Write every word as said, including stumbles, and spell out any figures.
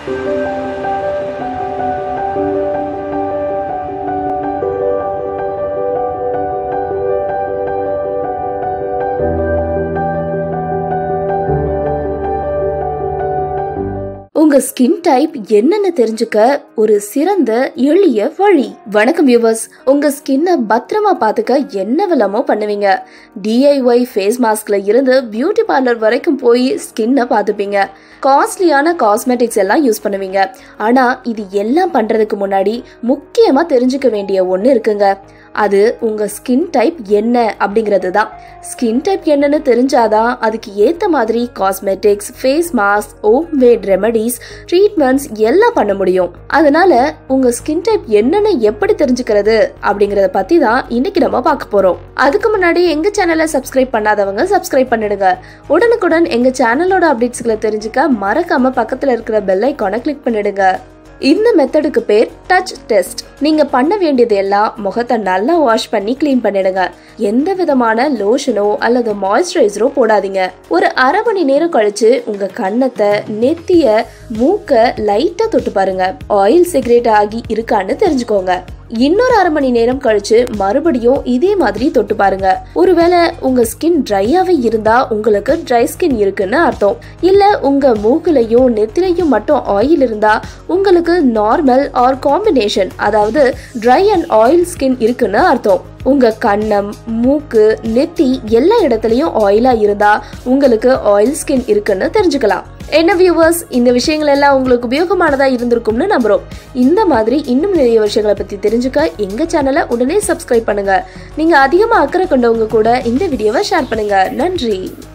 உங்க skin type என்னன்னு தெரிஞ்சுக்க ஒரு சிறந்த எளிய வழி. வணக்கம் வியூவர்ஸ், உங்க ஸ்கின்னை பத்திரமா பாத்துக்க என்னவெல்லாமோ பண்ணுவீங்க. டிஐஒய் ஃபேஸ் மாஸ்க்ல இருந்து பியூட்டி பார்லர் வரைக்கும் போய் ஸ்கின்னை பாத்துப்பீங்க. காஸ்ட்லியான காஸ்மெட்டிக்ஸ் எல்லாம் யூஸ் பண்ணுவீங்க. ஆனா இது எல்லாம் பண்றதுக்கு முன்னாடி முக்கியமா தெரிஞ்சுக்க வேண்டிய ஒண்ணு இருக்குங்க. அது உங்க ஸ்கின் டைப் என்ன அப்படிங்கிறது தான். ஸ்கின் டைப் என்னன்னு தெரிஞ்சாதான் அதுக்கு ஏத்த மாதிரி cosmetics, face mask, home made remedies, treatments எல்லாம் பண்ண முடியும். அதனால உங்க ஸ்கின் டைப் என்னன்னு எப்படி தெரிஞ்சுக்கிறது அப்படிங்கறத பத்தி தான் இன்னைக்கு நம்ம பார்க்க போறோம். அதுக்கு முன்னாடி எங்க சேனலை சப்ஸ்கிரைப் பண்ணாதவங்க சப்ஸ்கிரைப் பண்ணிடுங்க. உடனுக்குடன் எங்க சேனலோட அப்டேட்ஸ்களை தெரிஞ்சுக்க மறக்காம பக்கத்துல இருக்கிற பெல் ஐகானை கிளிக் பண்ணிடுங்க. இந்த மெத்தடுக்கு பேர் டச் டெஸ்ட். நீங்க பண்ண வேண்டியது எல்லாம் முகத்தை நல்லா வாஷ் பண்ணி கிளீன் பண்ணிடுங்க. எந்த விதமான லோஷனோ அல்லது மாய்ஸ்சரைசரோ போடாதீங்க. ஒரு அரை மணி நேரம் கழிச்சு உங்க கன்னத்தை, நெத்திய, மூக்க லைட்டா தொட்டு பாருங்க. ஆயில் சிகரெட் ஆகி இருக்கான்னு தெரிஞ்சுக்கோங்க. இன்னொரு அரை மணி நேரம் கழிச்சு மறுபடியும் இதே மாதிரி தொட்டு பாருங்க. ஒருவேளை உங்க ஸ்கின் ட்ரையாவே இருந்தா உங்களுக்கு ட்ரை ஸ்கின் இருக்குன்னு அர்த்தம். இல்ல உங்க மூக்குலையும் நெத்திலையும் மட்டும் ஆயில் இருந்தா உங்களுக்கு நார்மல் ஆர் காம்பினேஷன், அதாவது ட்ரை அண்ட் ஆயில் ஸ்கின் இருக்குன்னு அர்த்தம். உங்க கன்னம், மூக்கு, நெத்தி எல்லா இடத்துலயும் ஆயிலா இருந்தா உங்களுக்கு ஆயில் ஸ்கின் இருக்குன்னு தெரிஞ்சுக்கலாம். என்ன வியூவர்ஸ், இந்த விஷயங்கள் எல்லாம் உங்களுக்கு உபயோகமானதா இருந்திருக்கும்னு நம்புறோம். இந்த மாதிரி இன்னும் நிறைய விஷயங்களை பத்தி தெரிஞ்சுக்க எங்க சேனலை உடனே சப்ஸ்கிரைப் பண்ணுங்க. நீங்க அதிகமா அக்கறை கொண்டவங்க கூட இந்த வீடியோவை ஷேர் பண்ணுங்க. நன்றி.